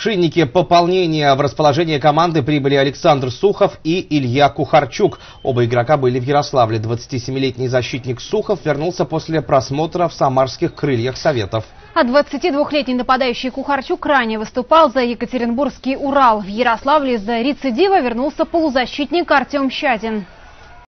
В Шиннике пополнение в расположение команды прибыли Александр Сухов и Илья Кухарчук. Оба игрока были в Ярославле. 27-летний защитник Сухов вернулся после просмотра в самарских «Крыльях Советов». А 22-летний нападающий Кухарчук ранее выступал за екатеринбургский «Урал». В Ярославле из-за рецидива вернулся полузащитник Артем Щадин.